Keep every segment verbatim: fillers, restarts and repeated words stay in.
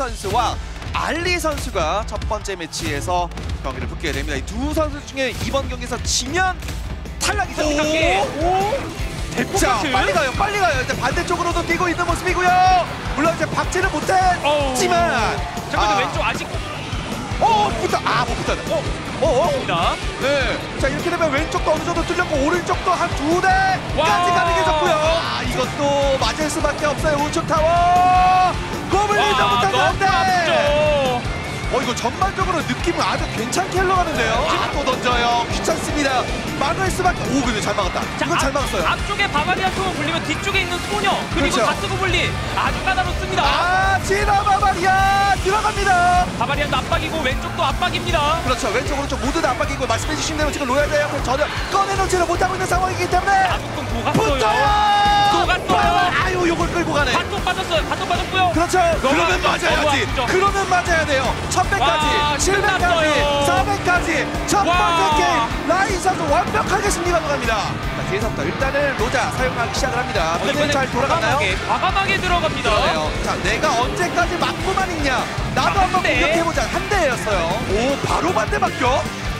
선수와 알리 선수가 첫 번째 매치에서 경기를 붙게 됩니다. 이 두 선수 중에 이번 경기에서 지면 탈락이죠. 자, 빨리 가요, 빨리 가요. 이제 반대쪽으로도 뛰고 있는 모습이고요. 물론 이제 박지는 못했지만. 자, 그래도 아. 왼쪽 아직. 어, 붙어. 아, 못 붙었네. 어, 어, 어. 네. 자, 이렇게 되면 왼쪽도 어느 정도 뚫렸고 오른쪽도 한 두 대까지 가능해졌고요. 아, 이것도 맞을 수밖에 없어요. 우측 타워. 고블린도 못하는데. 어, 이거 전반적으로 느낌은 아주 괜찮게 흘러가는데요. 아, 또 던져요. 귀찮습니다. 막을 수밖에. 오, 근데 잘 막았다. 자, 이건 잘 막았어요. 앞쪽에 바바리안 통을 굴리면 뒤쪽에 있는 소녀 그리고 그렇죠. 다스 고블린 아주 까다롭습니다. 아, 지나 바바리안 들어갑니다. 바바리안도 압박이고 왼쪽도 압박입니다. 그렇죠. 왼쪽 오른쪽 모두 다 압박이고 말씀해주신 대로 지금 로얄 대학은 전혀 꺼내놓지를 못하고 있는 상황이기 때문에 아무튼 녹았어요. 붙어요. 녹았어요. 아유, 요걸 끌고 가네. 반통 빠졌어요. 반통 빠졌고요. 그렇죠. 그러면 맞아야지. 그러면 맞아야 돼요. 천백까지, 칠백까지, 사백까지 첫 번째 게임 라인 선수 완벽하게 승리가 들어갑니다. 자, 뒤에서부터 일단은 로자 사용하기 시작을 합니다. 이번엔 잘 돌아갔나요? 과감하게, 과감하게 들어갑니다. 그러네요. 자, 내가 언제까지 맞고만 있냐. 나도 아, 한번 대. 공격해보자. 한 대였어요. 오, 바로 반대 바뀌어.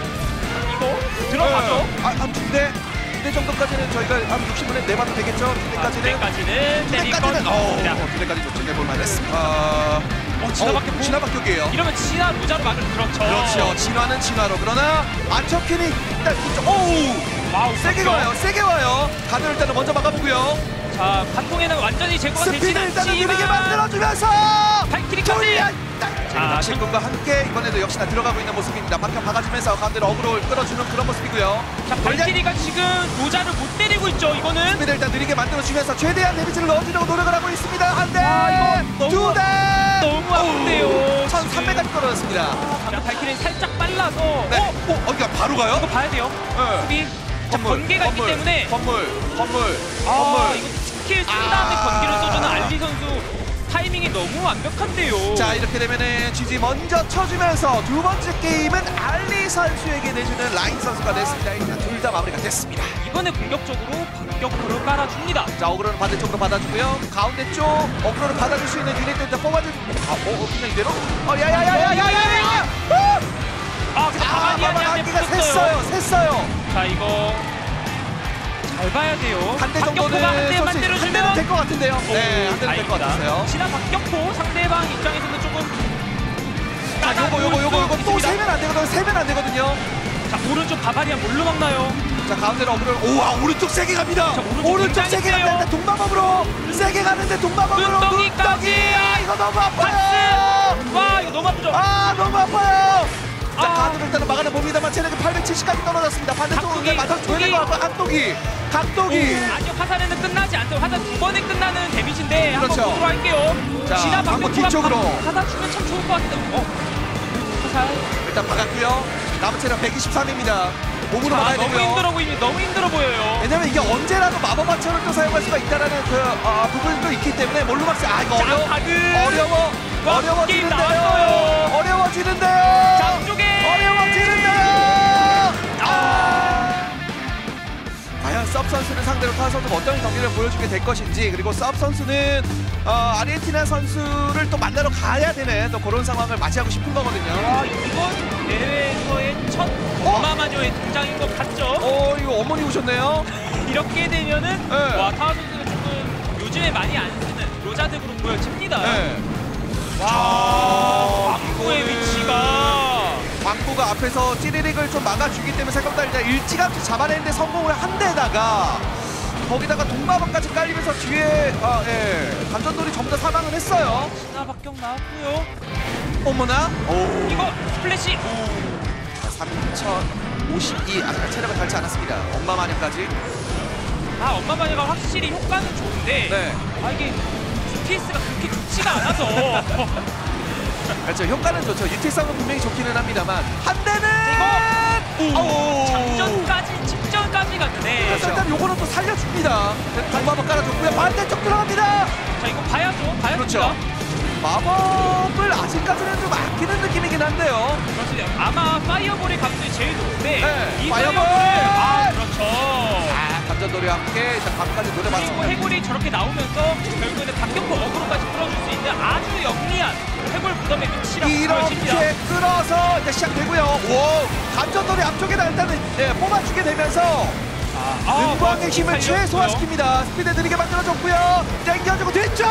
이거 들어가죠. 네. 아, 한 두 대. 두 대 정도까지는 저희가 한 육십 분에 내봐도 되겠죠? 두 대까지는. 두 대까지는. 두 대까지는. 어, 자. 두 대까지 좀 내볼만 했습니다. 어, 어, 진화밖에 어, 진화박격이에요. 이러면 진화 로자로 막을 그렇죠. 그렇죠. 진화는 진화로. 그러나 안척킨이 일단 이쪽. 오우. 와우, 세게 깜짝. 와요. 세게 와요. 가드를 일단은 먼저 막아보고요. 자, 반통에는 완전히 제거가 되지 스피드 일단은 느리게 않지만 만들어주면서 발키리까지. 자, 낚시꾼과 함께 이번에도 역시나 들어가고 있는 모습입니다. 박혀 박아주면서 가운데로 어그로 끌어주는 그런 모습이고요. 자, 발키리가 지금 로자를 못 때리고 있죠. 이거는 스피드 일단 느리게 만들어주면서 최대한 데미지를 넣어주려고 노력을 하고 있습니다. 한 대, 아, 이거 두 너무- 대, 너무 아픈데요. 천삼백까지 떨어졌습니다. 자, 발키리는 살짝 빨라서 네. 어? 어, 어, 그러니까 바로 가요? 이거 봐야 돼요. 네. 수비. 자, 번개가 있기 때문에 건물, 건물, 아, 건물. 이거 스킬 쓴 다음에 아. 번개를 써주는 알리 선수 타이밍이 너무 완벽한데요. 자, 이렇게 되면은 지지 먼저 쳐주면서 두 번째 게임은 알리 선수에게 내주는 라인 선수가 됐습니다. 일단 둘 다 마무리가 됐습니다. 이번에 공격적으로 반격포를 깔아줍니다. 자, 어그로는 반대쪽으로 받아주고요. 가운데 쪽 어그로를 받아줄 수 있는 유닛들 일단 뽑아주. 아, 어, 어, 그냥 이대로? 어, 야야야야야야야! 아, 근데 바바리안이 아, 기가 샜어요, 샜어요. 자, 이거 잘 봐야 돼요. 한 대 박격포가 한 정도는 대 만들어주면 될 것 같은데요. 네, 한 대는 될 것 같았어요. 지난 박격포 상대방 입장에서는 조금 자, 요거 요거 요거 요거 또 있습니다. 세면 안 되거든요. 세면 안 되거든요. 자, 오른쪽 바바리안 뭘로 막나요? 자, 가운데로 어그로. 오와, 오른쪽 세게 갑니다. 자, 오른쪽 오른쪽 굉장히 세게 세요. 가는데 동마법으로 세게 가는데 동마법으로 눈덩이까지. 아, 이거 너무 아파요. 박스! 와, 이거 너무 아프죠? 아, 너무 아파요. 자, 아. 가드를 일단은 막아내 봅니다만 체력이 팔백칠십까지 떨어졌습니다. 반대쪽으로 각도기, 맞아 줘야 될 것 같고 각도기, 각도기. 아직 화살에는 끝나지 않죠. 화살 두 번에 끝나는 데미지인데 그렇죠. 한번 보도록 할게요. 자, 지나 한번 박격포가 뒤쪽으로. 받아주면 참 좋을 것 같은데. 어? 화살. 일단 막았고요. 남은 체력 백이십삼입니다. 몸으로 자, 막아야 너무 되고요. 힘들어 보이니 너무 힘들어 보여요. 왜냐면 이게 언제라도 마법 화철을 또 사용할 수가 있다라는 그 어, 부분도 있기 때문에 뭘로 막지? 아, 이거 어려워. 가드. 어려워. 와, 어려워지는데요. 게임 나왔어요. 어려워지는데요. 자, 앞쪽에. 어려워지는데요. 아. 과연 섭 선수를 상대로 타 선수 어떤 경기를 보여주게 될 것인지, 그리고 섭 선수는 어, 아르헨티나 선수를 또 만나러 가야 되는 또 그런 상황을 맞이하고 싶은 거거든요. 와, 이건 대회에서의 첫 엄마 마녀의 등장인 것 같죠? 어, 이거 어머니 오셨네요. 이렇게 되면은 네. 와, 타워 선수는 조금 요즘에 많이 안 쓰는 로자덱으로 보여집니다. 네. 와, 광고의 위치가 광고가 앞에서 찌리릭을 좀 막아주기 때문에 생각보다 일단 일찌감치 잡아내는데 성공을 한 데다가 거기다가 동마법까지 깔리면서 뒤에 아, 예, 감전돌이 전부 다 사망을 했어요. 신화 박격 나왔고요. 어머나. 오. 이거 스플래시. 삼천오십이 아직 체력을 닳지 않았습니다. 엄마 마녀까지. 아, 엄마 마녀가 확실히 효과는 좋은데 네. 아, 이게 유티에스가 그렇게 좋지가 않아서 그렇죠. 효과는 좋죠. 유틸성은 분명히 좋기는 합니다만 한 대는 이거 오. 장전까지 직전까지 갔는데 그래서 일단 요거는 또 살려줍니다. 동마법 깔아줬고요. 반대쪽 들어갑니다. 자, 이거 봐야죠. 봐야 그렇죠. 됩니다. 마법을 아직까지는 좀 아끼는 느낌이긴 한데요. 그렇습니다. 아마 파이어볼의 가능성이 제일 높은데 네, 이 파이어볼! 파이어볼을 아, 그렇죠. 아, 감전돌이 함께 일단 밤까지 그리고 노려봤습니다. 해골이 저렇게 나오면서 결국에는 박격포 어그로까지 끌어줄 수 있는 아주 영리한 해골 무덤의 위치라고 보여집니다. 이렇게 끌어서 이제 시작되고요. 오, 감전돌이 앞쪽에다 일단은 예, 뽑아주게 되면서 은광의 힘을 최소화시킵니다. 스피드 느리게 만들어줬고요. 땡겨주고 뒤쪽.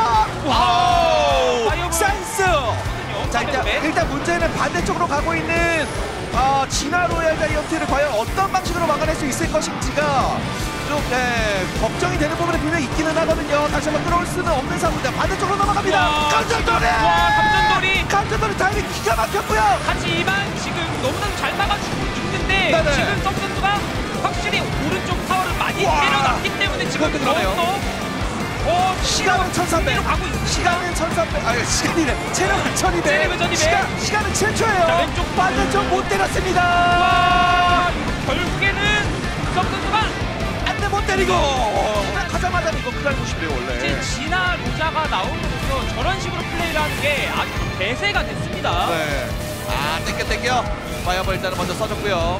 와우, 파이어볼. 센스. 자, 일단, 일단 문제는 반대쪽으로 가고 있는 어, 진화 로얄 자이언트를 과연 어떤 방식으로 막아낼 수 있을 것인지가 좀 네, 걱정이 되는 부분이 분명히 있기는 하거든요. 다시 한번 끌어올 수는 없는 상황입니다. 반대쪽으로 넘어갑니다. 감전돌이. 와, 감전돌이. 감전돌이 타이밍 기가 막혔고요. 하지만 지금 너무나도 잘 막아주고 있는데 네네. 지금 성 선수가 확실히 오른쪽 타워를 많이 와. 때려놨기 때문에 지금 그것도 그러네요. 더욱더 어, 시간은 천삼백. 가고 있습니다. 시간은 천삼백. 아유, 시간이래. 체력은 천이백. 체력은 천이백. 시간, 시간은 칠 초예요. 자, 왼쪽 반대쪽 못 때렸습니다. 와, 결국에는 성 선수가 안돼 못 때리고. 가자마자 이거 클라이고 싶네요 원래. 이제 진화 로자가 나오면서 저런 식으로 플레이를 하는 게 아주 대세가 됐습니다. 네. 아 땡겨 땡겨. 파이어볼 일단은 먼저 써줬고요.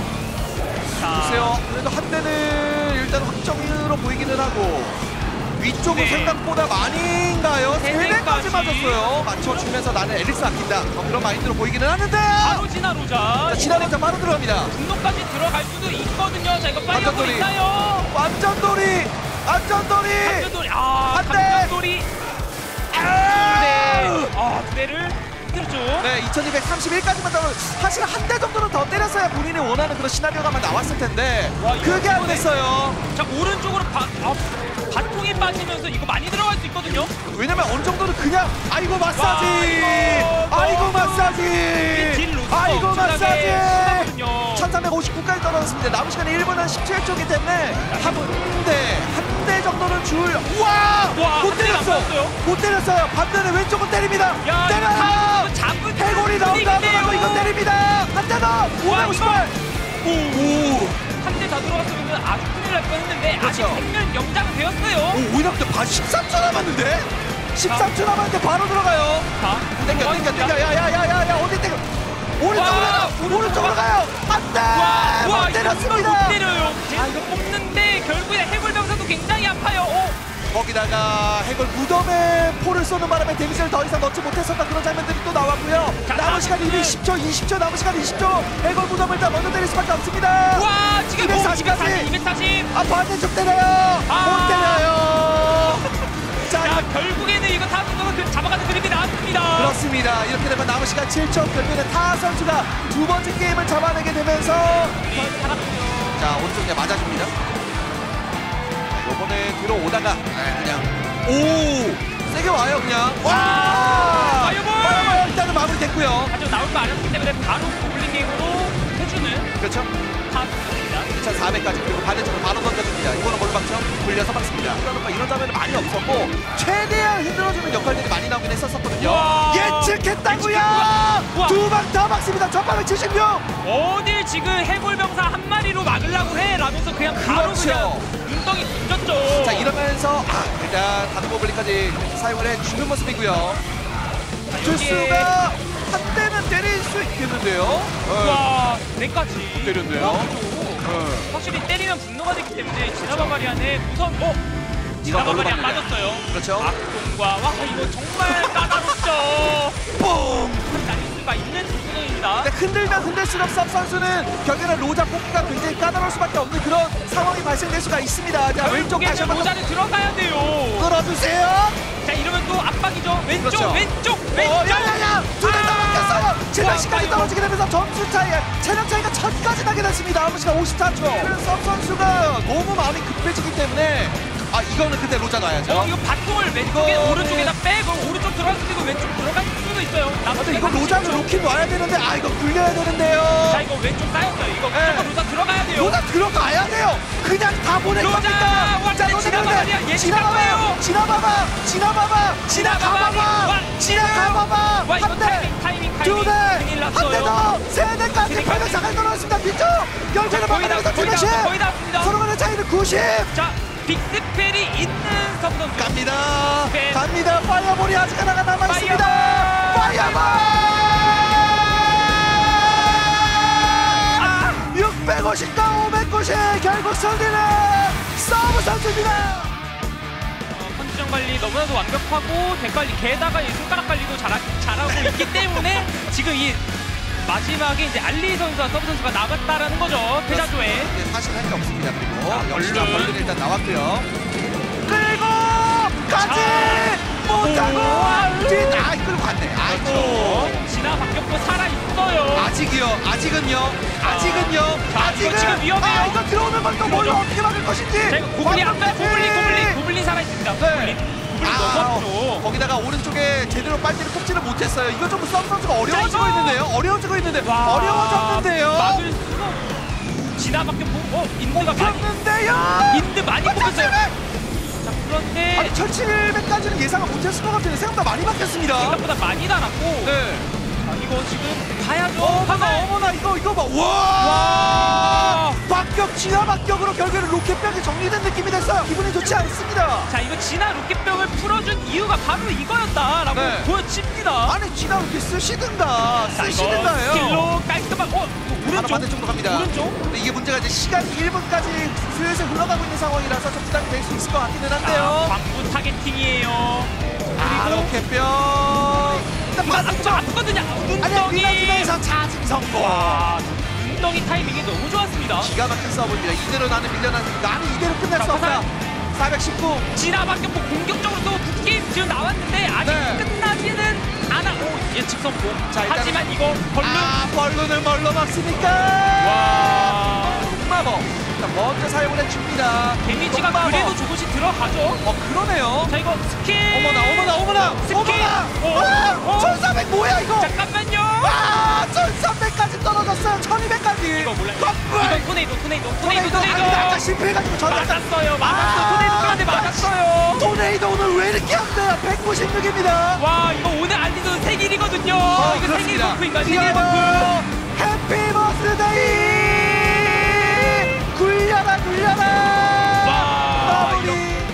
자, 글쎄요. 그래도 한 대는 일단 확정으로 보이기는 하고. 위쪽은 네. 생각보다 많이인가요? 세 대까지 대대까지. 맞았어요. 맞춰주면서 나는 엘릭스 아낀다. 어, 그런 마인드로 보이기는 하는데요. 바로 진화 로자. 자, 지나면서 바로 들어갑니다. 분노까지 들어갈 수도 있거든요. 자, 이거 빨리 하고 감전돌이. 있나요? 완전돌이! 완전돌이! 감전돌이. 아, 안 돼. 감전돌이. 아! 네. 아, 두 대를 흔들죠. 네, 이천이백삼십일까지만 나오면 사실 한 대 정도는 더 때렸어야 본인이 원하는 그런 시나리오가 나왔을 텐데 와, 이거 그게 안 이번에- 됐어요. 자, 오른쪽으로 바, 아, 반통이 빠지면서 이거 많이 들어갈 수 있거든요. 왜냐면 어느 정도는 그냥 아이고 마사지! 와, 아이고 이거 마사지! 딜 로스가 아이고 엄청나게 마사지! 심하거든요. 천삼백오십구까지 떨어졌습니다. 남은 시간이 일 분 한 십칠 초이기 때문에 한 대, 한 대 정도는 줄. 와! 와, 못 한 대는 안 때렸어! 맞았어요. 못 때렸어요. 반대는 왼쪽은 때립니다. 야, 때려! 이거 잡은 해골이 나온다 하더라도 이거 때립니다. 한 대 더! 오백오십팔! 오! 오! 한 대 더 들어갔으면 아주 큰일 날 뻔했는데 아직 그렇죠. 생명 연장은 되었어요. 오, 오히려 근데 반 십삼 초 남았는데? 십삼 초 남았는데 바로 들어가요. 자, 땡겨, 땡겨, 땡겨. 야, 야, 야, 야, 야, 어디 땡겨? 오른쪽으로 와, 가요. 오른쪽으로 가요. 안 돼! 와, 와, 못 이거 이걸 때렸습니다. 못 때려요. 아, 이거 뽑는데 결국에 해골병사도 굉장히 아파요. 어. 거기다가 해골 무덤에 포를 쏘는 바람에 데미지를 더 이상 넣지 못했었던 그런 장면들이 또 나왔고요. 자, 남은 시간 다음은- 이십 초, 이십 초, 남은 시간 이십 초. 해골 무덤을 다 먼저 때릴 수밖에 없습니다. 와, 지금 뭐 이백사십 까지. 이백사십, 이백사십. 아, 반대쪽 때려요. 아. 못 때려요. 자, 자, 결국에는 이거 다 그 잡아가는 그림이 나왔습니다. 그렇습니다. 이렇게 되면 남은 시간 칠 초. 결국에는 타 선수가 두 번째 게임을 잡아내게 되면서 살았군요. 자, 오른쪽에 맞아줍니다. 요번에 들어오다가 네, 그냥 오! 세게 와요 그냥. 와! 파이어볼! 파이어볼 일단은 마무리됐고요. 하지만 나올 거 아니었기 때문에 바로 고블린 게임으로 해주는 그렇죠. 타입니다. 이천사백까지 그리고 반대쪽으로 바로 던져줍니다. 이거는 골박점 굴려서 막습니다. 그러니까 이런 장면은 많이 없었고 최대한 흔들어주는 역할들이 많이 나오긴 했었거든요. 와. 예측했다고요. 와. 두 방 다 막습니다. 전방백칠십육. 어딜 지금 해골병사 한 마리로 막으려고 해? 라면서 그냥 바로 그렇죠. 그냥 눈덩이 던졌죠. 자 이러면서 아 일단 다른 고블린까지 사용을 해주는 모습이고요. 주스가 한 대는 때릴 수 있겠는데요. 네. 와, 내까지. 때렸네요. 네. 확실히 때리면 분노가 되기 때문에 지나바바리안의 무서운 어? 지나바바리안 뭘로 맞았어요. 그렇죠. 악동과 와 이거 정말 까다롭죠. 뽕! 날릴 수가 있는 구성입니다. 근데 흔들면 흔들수록 섭 선수는 결국에는 로자 뽑기가 굉장히 까다로울 수밖에 없는 그런 상황이 발생될 수가 있습니다. 자 왼쪽 다시 결국에는 한번 모자는 들어가야 돼요. 끌어주세요. 자 이러면 또 압박이죠. 왼쪽 그렇죠. 왼쪽 어, 왼쪽. 야야야! 두 대 다 막혔어요! 체력 시까지 파이어. 떨어지게 되면서 점수 차이, 체력 차이가 천까지 나게 됐습니다. 남은 시간 오십사 초. 섭 선수가 너무 마음이 급해지기 때문에 아 이거는 근데 로자 놔야죠. 어 이거 바통을 왼쪽에 이거는- 오른쪽에다 빼고 오른쪽 들어갈 수도 있고 왼쪽 들어갈 수도 있어요. 아, 남은 근데 이거 시간 로자는 삼십 초. 로킨 놔야 되는데 아 이거 굴려야 되는데요. 자 이거 왼쪽 쌓였어요. 이거 네. 무조건 로자 들어가야 돼요. 로자 들어가야 돼요. 그냥 다 보낼 로자! 겁니까? 와, 자 근데 지나가봐야 로자는데 얘 지나가봐요. 지나봐봐. 지나봐봐. 지나가봐봐. 와, 지나가봐봐. 와 이거 한 대. 타이밍 타이밍 두 타이밍 대, 큰일 한 대 났어요. 더, 세 대까지 그러니까. 팔백 장을 떨어졌습니다. 뒤쪽 결국에는 거의 다- 막아내면서 거의 다- 칠십. 거의 다 왔습니다. 서로 간의 차이는 구십. 자 빅스펠이 있는 서브 선수. 갑니다. 네. 갑니다. 파이어볼이 아직 하나가 남아 있습니다. 파이어볼. 아, 육백오십과 오백구십 결국 승리는 서브 선수입니다. 어, 컨디션 관리 너무나도 완벽하고 대 관리 게다가 이 손가락 관리도 잘하, 잘하고 있기 때문에 지금 이 마지막에 이제 알리 선수와 서브 선수가 나갔다라는 거죠. 패자조에. 네, 사실 할 게 없습니다. 그리고 자, 역시나 벌룬. 벌룬 일단 나왔고요. 끌고 가지 못하고 오, 뒤 아, 끌고 갔네. 아이고. 그렇죠. 진아 박격포 살아 있어요. 아직이요. 아직은요. 아직은요. 자, 아직은. 이거 지금 위험해요. 아, 이거 들어오는 건 또 뭘로 어떻게 막을 것인지. 자, 이거 고블린 아까 완벽하지. 고블린 고블린 고블린 살아 있습니다. 고블린 고블린 아, 넘었죠. 거기다가 오른쪽에 제대로 빨대를 꼽지를 못했어요. 이거 좀 썸 선수가 어려워지고 자, 이거. 있는데요. 어려워지고 있는데. 와, 어려워졌는데요. 막을 수가 없- 진아 박격포. 어 인드가 많이 폈는데요. 인드 많이 뽑혔어요. 자 그런데 아니 천칠백까지는 예상을 못했을 것 같은데 생각보다 많이 바뀌었습니다. 생각보다 많이 달았고. 네. 자, 이거 지금 가야죠. 어머나 가서. 어머나 이거 이거 봐. 와. 와. 박격 진화 박격으로 결국에는 로켓병이 정리된 느낌이 됐어요. 기분이 좋지 않습니다. 자 이거 진화 로켓병을 풀어준 이유가 바로 이거였다라고 네. 보여집니다. 아니 진화 이렇게 쓰시든가 자 이거 쓰시든가요. 스킬로 깔끔한 어 이거 바로 오른쪽 반대쪽으로 갑니다. 오른쪽. 근데 이게 문제가 이제 시간이 일 분까지 슬슬 흘러가고 있는 상황이라서 좀 부담이 될 수 있을 것 같기는 자 한데요. 광부 타겟팅이에요. 아, 그리고 로켓병. 일단 이거 반대쪽. 아프죠 아프거든요. 아니 눈덩이. 밀어주면서 차징 성공. 와 눈덩이 타이밍이 너무 좋았습니다. 기가 막힌 서브입니다. 이대로 나는 밀려난 나는 이대로 끝낼 수 자, 없다. 사백십구. 진화밖에 뭐 공격적으로 또 붙기 지금 나왔는데 아직 네. 끝나지는 않아. 오 예측 성공. 자, 일단- 하지만 이거 벌룬. 아 벌룬을 뭘로 막습니까? 와. 마법. 일단 먼저 사용을 해줍니다. 데미지가 똥마법. 그래도 조금씩 들어가죠. 어 그러네요. 자 이거 스킬. 어머나 어머나 어머나 스킬. 어머나. 어, 아, 어. 천사백 뭐야 이거? 잠깐만요. 아 천삼백까지 떨어졌어요. 천이백까지. 이거 몰라요. 건물. 이거 토네이도 토네이도 토네이도 토네이도 아니 토네이도. 아까 실패해가지고 전략. 맞았어요. 맞았어. 아, 토네이도 그런데 맞았어요. 토네이도 오늘 왜 이렇게 안 돼요? 백구십육입니다. 와 이거 오늘 알리도 생일이거든요. 어, 이거 생일 그렇습니다. 버프인가 생일 이거 버프. 해피 버스데이. 굴려라 굴려라. 와, 마무리.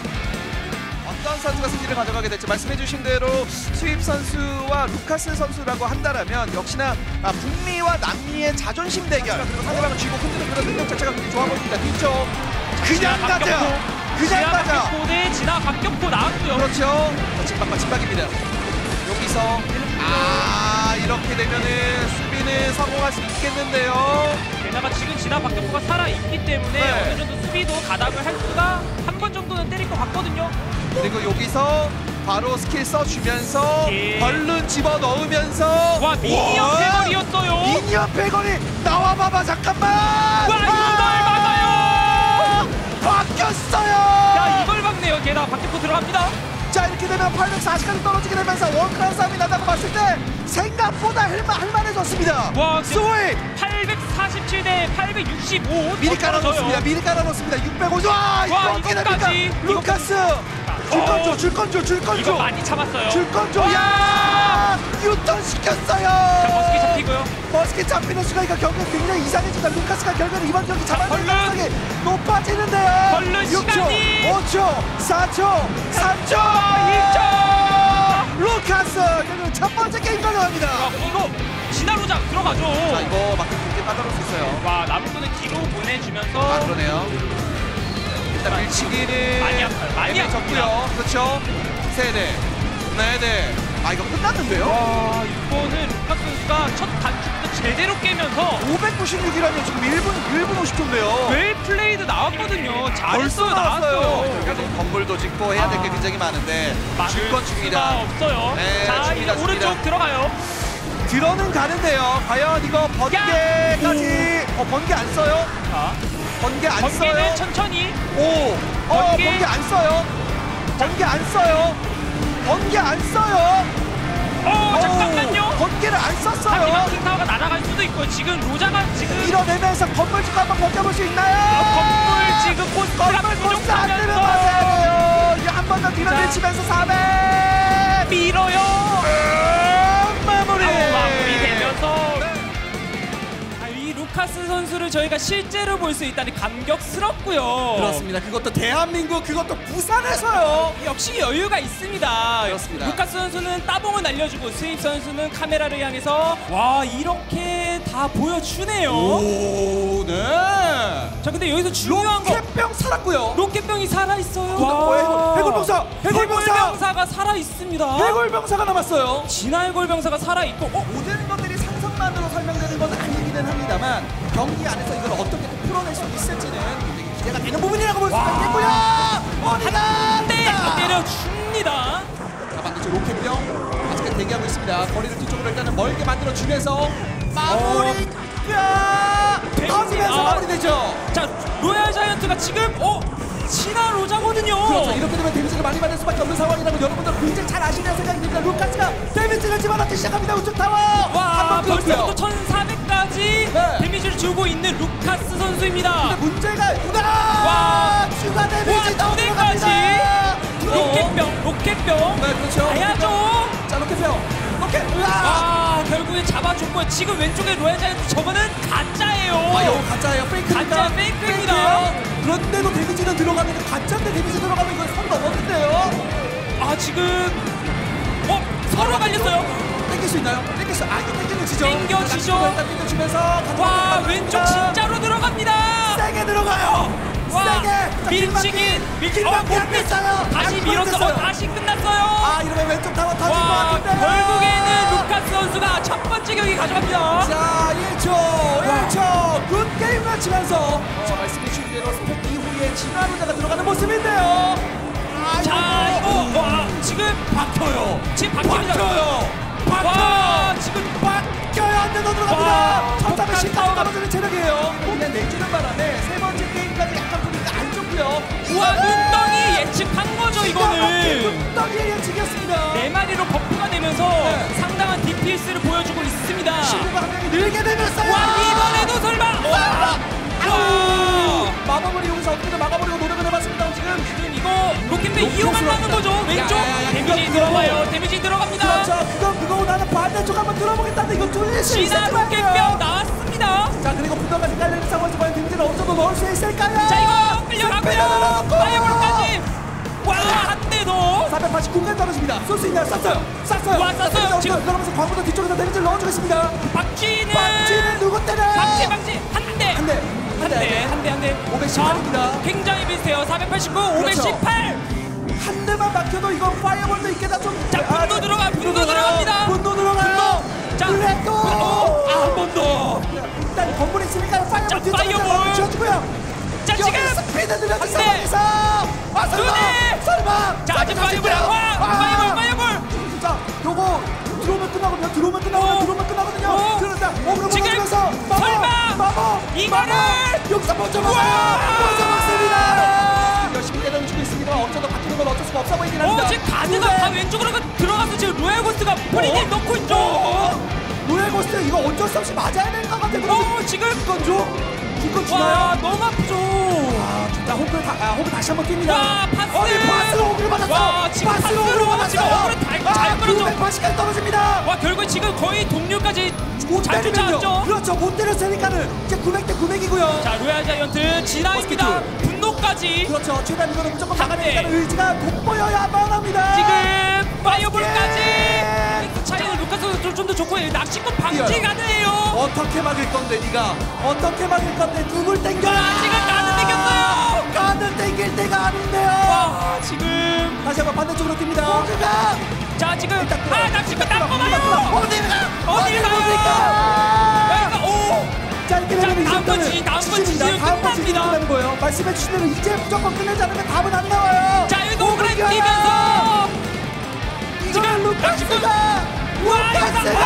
어떤 선수가 승리를 가져가게 될지 말씀해주신 대로 수입 선수와 루카스 선수라고 한다라면 역시나 아, 북미와 남미의 자존심 대결. 그리고 상대방을 쥐고 흔드는 그런 능력 자체가 굉장히 좋아 보입니다. 뒤쪽 그냥 가죠. 그냥 가죠. 박격포 대 진화 박격포 나왔고요. 그렇죠. 진박과 진박입니다. 여기서 아 이렇게 되면은 수비는 성공할 수 있겠는데요. 게다가 지금 진화 박격포가 살아있기 때문에 네. 어느 정도 수비도 가담을 할 수가 한 번 정도는 때릴 것 같거든요. 그리고 여기서 바로 스킬 써주면서 예. 벌룬 집어 넣으면서 와 미니언 패거리였어요. 미니언 패거리 나와봐봐 잠깐만. 와 이걸 막아요. 바뀌었어요. 야 이걸 막네요. 게다가 박격포 들어갑니다. 자 이렇게 되면 팔백사십까지 떨어지게 되면서 원크라운 싸움이 나다고 봤을 때 생각보다 할만, 할만해졌습니다. 와 스웨이 팔백사십칠 대 팔백육십오. 미리 깔아놓습니다. 미리 깔아놓습니다. 육백오십. 와 이거 와, 어떻게 이거까지. 됩니까? 루카스 줄건 줘, 줄건 줘, 줄건 이거 줘. 많이 참았어요. 줄건 줘. 와! 야 유턴 시켰어요. 자 머스키 잡히고요. 머스켓 잡히는 순간 이거 경기 굉장히 이상해진다. 루카스가 결국에는 이번 경기 잡아낼 벌룬! 가능성이 높아지는데요. 벌룬 육 초, 시간이! 오 초, 사 초, 삼 초, 일 초. 루카스 결국 첫 번째 게임 가능합니다. 야, 이거 진화로장 들어가죠. 자 이거 막힌 경기 빠져나올 수 있어요. 와 남은 뒤로 보내주면서 아 그러네요. 일단 밀치기는 많이 아파요. 많이 적고요. 그렇죠. 세대, 네대. 아 이거 끝났는데요? 와 이거는 루카스 선수가 첫 단축도 제대로 깨면서 오백구십육이라면 지금 일 분 일 분 오십 초인데요. 웰 플레이드 나왔거든요. 벌써 잘했어요. 나왔어요. 나왔어요. 그래서 건물도 짓고 해야 될 게 아. 굉장히 많은데 막을 줄건 수가 중입니다. 없어요. 네, 자 줍니다, 이제 오른쪽 줍니다. 들어가요. 들어는 가는데요. 과연 이거 번개까지 어 번개 안 써요? 자 번개 안 번개는 써요? 천천히. 오, 어 번개. 번개 안 써요? 번개 안 써요? 번개 안 써요? 어 오, 잠깐만요. 번개를 안 썼어요. 하지만 킹타워가 날아갈 수도 있고 지금 로자가 지금 밀어내면서 건물 쪽 한번 버텨볼 수 있나요? 건물 지금 포스트가 건물 포스 안 되면 부족하면서 맞아요. 이거 한 번 더 자. 뒤로밀치면서 사백 밀어요. 음, 마무리. 아우, 마무리되면서 아, 이 루카스 선수를 저희가 실제로 볼 수 있다니 감격스럽고요. 그렇습니다. 그것도 대한민국, 그것도 부산에서요. 역시 여유가 있습니다. 그렇습니다. 루카스 선수는 따봉을 날려주고 스입 선수는 카메라를 향해서 와 이렇게 이번엔 다 보여주네요. 오, 네. 자, 근데 여기서 중요한 거 로켓병 살았고요. 로켓병이 살아 있어요. 와, 해골, 해골병사, 해골병사, 해골병사가 살아 있습니다. 해골병사가 남았어요. 진화 해골병사가 살아 있고, 어? 모든 것들이 상상만으로 설명되는 건 아니기는 합니다만 경기 안에서 이걸 어떻게 또 풀어낼 수 있을지는 굉장히 기대가 되는 부분이라고 볼 수가 있겠고요. 어디가? 한대 때려줍니다. 자, 반대쪽 로켓병 아직까지 대기하고 있습니다. 거리를 뒤쪽으로 일단은 멀게 만들어 주면서 마무리가 터지면서 아. 마무리되죠. 자, 로얄 자이언트가 지금 어? 진화 로자거든요. 그렇죠. 이렇게 되면 데미지를 많이 받을 수밖에 없는 상황이라고 여러분들 굉장히 잘 아시는 생각이 듭니다. 루카스가 데미지를 집어넣기 시작합니다. 우측 타워. 와, 한번 벌써부터 천사백까지 네. 데미지를 주고 있는 루카스 선수입니다. 근데 문제가 누가? 와. 추가 데미지 와, 더 두 대까지. 들어갑니다. 로켓병, 로켓병. 네, 그렇죠. 가야죠. 자, 로켓병. 로켓. 으아! 아, 결국에 잡아줬고요. 지금 왼쪽에 로얄 자이언트 저거는 가짜예요. 아, 이거 가짜예요. 페이크입니까? 가짜, 페이크입니다. 페이크예요. 그런데도 데미지는 들어가면 가짜인데 데미지 들어가면 이건 선 넘었는데요. 아, 지금 어? 서로 갈렸어요. 땡길 수 있나요? 땡길 수. 아, 이거 땡겨지죠. 땡겨지죠. 일단 땡겨주면서 와, 왼쪽 진짜로 들어갑니다. 세게 들어가요. 와, 세게. 밀치긴 밀치긴 어, 못 뺐어요. 다시 밀었어. 어, 다시 끝났어요. 아, 이러면 왼쪽 타워 터질 것 와, 같은데. 결국에는 루카스 선수가 첫 번째 경기 가져갑니다. 자, 일 초, 일 초. 굿 게임 마치면서 자, 말씀해 주신 대로 스펙 이후에 진화로다가 들어가는 모습인데요. 아, 자, 이거 와, 지금 박혀요. 지금 바뀝니다. 박혀요. 와, 박혀요. 지금 박혀요. 안 돼도 와, 들어갑니다. 천삼백 십까지 똑같다. 떨어지는 체력이에요. 그냥 내주는 바람에 세 번째 게임까지 약간 보니까 안 좋고요. 우와, 눈덩이 예측한 거죠, 이거는. 눈덩이의 예측이었습니다. 네 마리로 버프가 되면서 네. 상당한 디피에스를 보여주고 있습니다. 친구가 한 명이 늘게 되면서요. 와, 이번에도 설마. 와, 와. 마법을 이용해서 어떻게든 막아보려고 노력을 해봤습니다. 지금 지금 이거 로켓맨 이용한다는 거죠. 왼쪽 야, 야, 야, 데미지 그거, 들어가요. 그거. 데미지 들어갑니다. 그렇죠. 그거 그거 나는 반대쪽 한번 들어보겠다는데 이거 뚫릴 수 진화 있을까요? 로켓병 나왔습니다. 자, 그리고 분노까지 깔리는 상황에서 과연 데미지를 어느 정도 넣을 수 있을까요? 자, 이거 끌려가고요. 파이어볼까지. 와, 한 대 더. 사백팔십구까지 떨어집니다. 쏠 수 있나요? 쐈어요. 쐈어요. 와, 쐈어요. 지금. 그러면서 광부도 뒤쪽에서 데미지를 넣어주겠습니다. 박쥐는 박쥐는 누구 때려? 박쥐 박쥐 한 대. 한 대. 한 대, 한 대, 한 대. 오백십팔입니다. 굉장히 비슷해요. 사백팔십구, 그렇죠. 오백십팔. 한 대만 막혀도 이건 파이어볼도 있겠다 좀. 자, 분노 아, 들어가, 분노 들어갑니다. 분노 들어가요. 분노. 자, 블랙도. 어, 아, 한 번 더. 일단 건물에 있으니까 파이어볼 자, 뒤쪽에 파이어볼. 지어주고요. 자, 지금 스피드 늘려준 한 대. 상황에서. 아, 설마. 두 대. 설마. 자, 아직 파이어볼. 와, 파이어볼, 파이어볼. 자, 요거 들어오면 끝나거든요. 들어오면 끝나거든요. 어. 들어오면 끝나거든요. 어. 그런다. 어그로 지금 먹으면서 설마. 마법. 이거를. 여기서 먼저 먹어요. 우와. 먼저 먹습니다. 열심히 때려주고 있습니다. 어느 정도 바뀌는 건 어쩔 수가 없어 보이긴 합니다. 어, 지금 가드가 다 왼쪽으로 들어가서 지금 로얄 고스트가 프리딜 넣고 있죠. 로얄 고스트 이거 어쩔 수 없이 맞아야 될 것 같아. 어, 지금. 이건 줘. 이건 와, 주나요? 너무 아프죠. 아, 자, 호크 다, 아, 호크 다시 한번 뜁니다. 와, 파스. 어디 파스로 호크를 받았어. 와, 지금 파스로 호크를 받았어요. 지금 호크를 잘- 잘 끌어줘. 구백팔십까지 떨어집니다. 와, 결국 지금 거의 동률까지 못 잘 때리면요. 쫓아왔죠. 그렇죠. 못 때렸으니까는 이제 구백 대 구백이고요. 자, 로얄 자이언트 진화입니다. 버스켓. 분노까지. 그렇죠. 최대한 이거는 무조건 한 막아내니까는 대. 의지가 돋보여야만 합니다. 지금 파이어볼까지. 예. 차이는 루카스 좀 더 좋고 낚시꾼 방지 뛰어요. 가능해요. 어떻게 막을 건데 네가 어떻게 막을 건데 누굴 땡겨라. 아직은 가드 땡겼어요. 가드 땡길 때가 아닌데요. 와, 지금. 다시 한번 반대쪽으로 뜁니다. 호그가 자, 지금. 일단 끌어. 아, 낚시꾼 딱 뽑아요. 어디가 어딜 가요? 뭡니까? 오. 자, 이렇게 되면 자, 이 다음 번 정도는 지지, 다음 번 지지입니다. 지지는 다음 번 지지는 끝납니다. 끝나는 거예요. 말씀해 주신 대로 이제 무조건 끝내지 않으면 답은 안 나와요. 자, 여기서 오그라이 오그라이 뛰면서. 이거는 루카스가 와, 여기서 루카스가